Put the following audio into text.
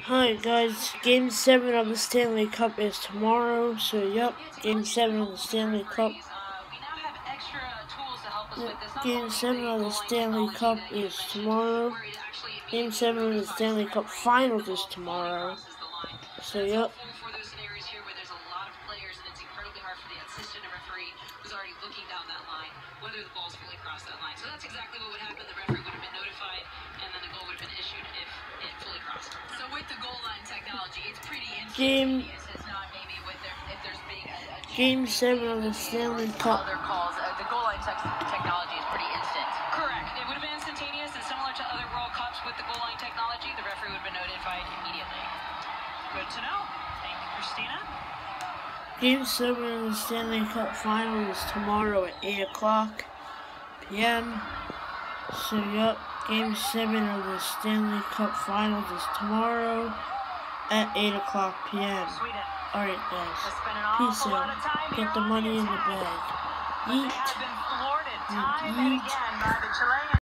Hi guys, Game 7 of the Stanley Cup is tomorrow, so yep, Game 7 of the Stanley Cup. Game 7 of the Stanley Cup is tomorrow. Game 7 of the Stanley Cup Finals is tomorrow. So yep. Whether the ball's fully crossed that line. So that's exactly what would happen. The referee would have been notified, and then the goal would have been issued if it fully crossed. So with the goal line technology, it's pretty instantaneous. It's not maybe with if there's being a Game 7 of the Stanley Cup. Other calls, the goal line technology is pretty instant. Correct. It would have been instantaneous, and similar to other World Cups with the goal line technology, the referee would have been notified immediately. Good to know. Thank you, Christina. Game 7 of the Stanley Cup Finals is tomorrow at 8 o'clock p.m. So yep, Game 7 of the Stanley Cup Finals is tomorrow at 8 o'clock p.m. Alright guys, peace out. Get the money in the bag. Eat.